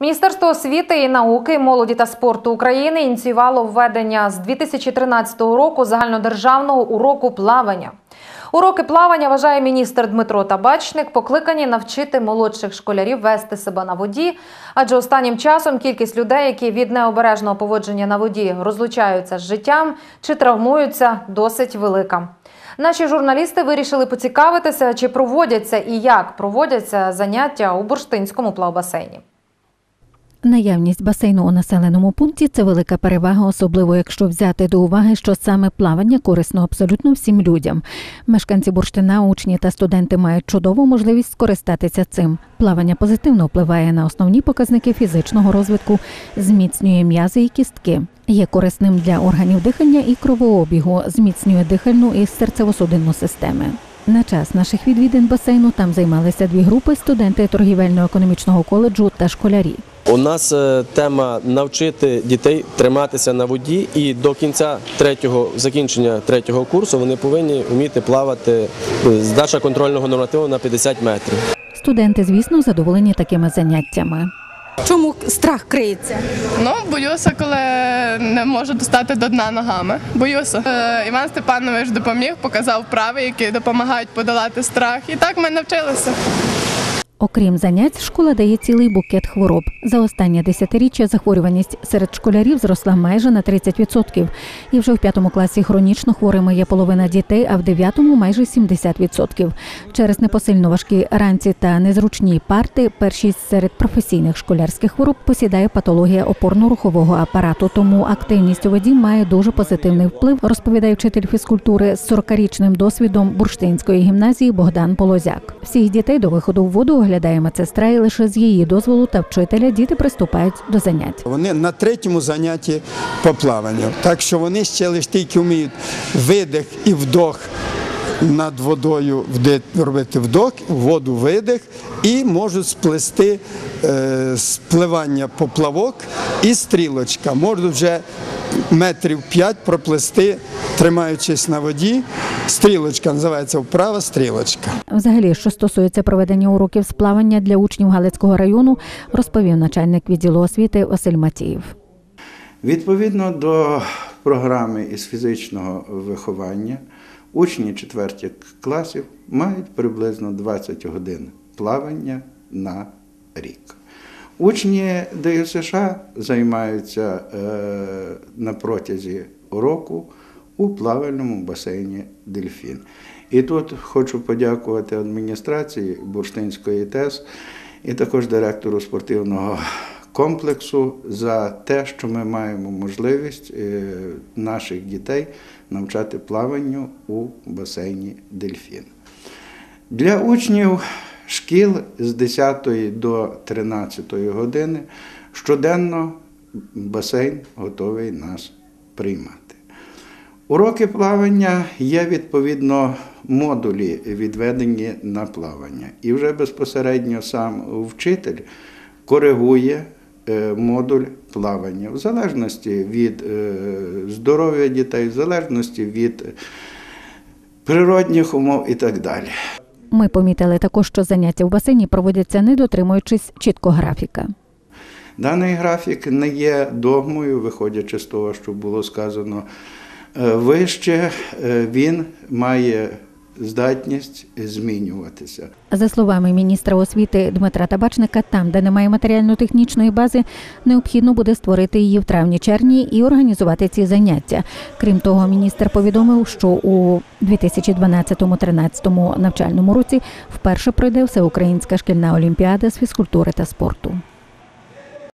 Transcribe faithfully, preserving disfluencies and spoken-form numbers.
Міністерство освіти і науки, молоді та спорту України ініціювало введення з дві тисячі тринадцятого року загальнодержавного уроку плавання. Уроки плавання, вважає міністр Дмитро Табачник, покликані навчити молодших школярів вести себе на воді, адже останнім часом кількість людей, які від необережного поводження на воді розлучаються з життям чи травмуються, досить велика. Наші журналісти вирішили поцікавитися, чи проводяться і як проводяться заняття у Бурштинському плавбасейні. Наявність басейну у населеному пункті – це велика перевага, особливо якщо взяти до уваги, що саме плавання корисно абсолютно всім людям. Мешканці Бурштина, учні та студенти мають чудову можливість скористатися цим. Плавання позитивно впливає на основні показники фізичного розвитку, зміцнює м'язи і кістки. Є корисним для органів дихання і кровообігу, зміцнює дихальну і серцево-судинну системи. На час наших відвідин басейну там займалися дві групи – студенти торгівельно-економічного коледжу та школярі. У нас тема навчити дітей триматися на воді, і до кінця третього, закінчення третього курсу вони повинні вміти плавати, здача контрольного нормативу на п'ятдесят метрів. Студенти, звісно, задоволені такими заняттями. Чому страх криється? Ну, боюся, коли не можу достати до дна ногами. Боюся. Е, Іван Степанович допоміг, показав вправи, які допомагають подолати страх. І так ми навчилися. Окрім занять, школа дає цілий букет хвороб. За останнє десятиріччя захворюваність серед школярів зросла майже на тридцять відсотків. І вже в п'ятому класі хронічно хворими є половина дітей, а в дев'ятому – майже сімдесят відсотків. Через непосильно важкі ранці та незручні парти першість серед професійних школярських хвороб посідає патологія опорно-рухового апарату. Тому активність у воді має дуже позитивний вплив, розповідає вчитель фізкультури з сорокарічним досвідом Бурштинської гімназії Богдан Полозяк. Всіх дітей до виходу в воду оглядає медсестра, і лише з її дозволу та вчителя діти приступають до занять. Вони на третьому занятті по плаванню, так що вони ще лише тільки вміють видих і вдох над водою, робити вдох, воду видих, і можуть сплести е, спливання поплавок і стрілочка. Можуть вже метрів п'ять проплести, тримаючись на воді. Стрілочка називається вправа стрілочка. Взагалі, що стосується проведення уроків з плавання для учнів Галицького району, розповів начальник відділу освіти Василь Матіїв. Відповідно до програми із фізичного виховання, учні четвертих класів мають приблизно двадцять годин плавання на рік. Учні ДЮСШ займаються на протязі року у плавальному басейні «Дельфін». І тут хочу подякувати адміністрації Бурштинської ТЕС і також директору спортивного комплексу за те, що ми маємо можливість наших дітей навчати плаванню у басейні «Дельфін». Для учнів шкіл з десятої до тринадцятої години щоденно басейн готовий нас приймати. Уроки плавання є, відповідно, модулі, відведені на плавання. І вже безпосередньо сам вчитель коригує модуль плавання в залежності від здоров'я дітей, в залежності від природних умов і так далі. Ми помітили також, що заняття в басейні проводяться, не дотримуючись чітко графіка. Даний графік не є догмою, виходячи з того, що було сказано вище, він має здатність змінюватися. За словами міністра освіти Дмитра Табачника, там, де немає матеріально-технічної бази, необхідно буде створити її в травні-червні і організувати ці заняття. Крім того, міністр повідомив, що у дві тисячі дванадцятому-тринадцятому навчальному році вперше пройде всеукраїнська шкільна олімпіада з фізкультури та спорту.